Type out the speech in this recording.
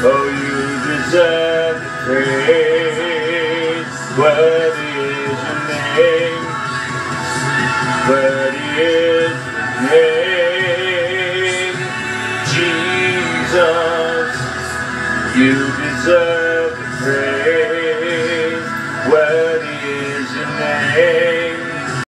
Oh, you deserve the praise. Worthy is your name. Worthy is your name. Jesus, you deserve the praise.